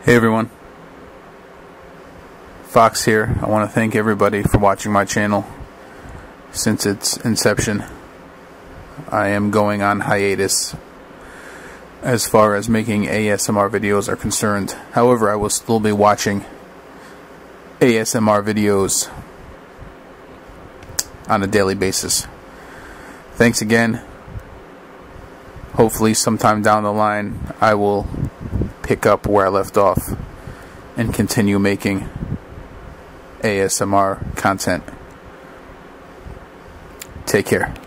Hey everyone, Fox here. I want to thank everybody for watching my channel. Since its inception, I am going on hiatus as far as making ASMR videos are concerned. However, I will still be watching ASMR videos on a daily basis. Thanks again. Hopefully sometime down the line I will pick up where I left off and continue making ASMR content. Take care.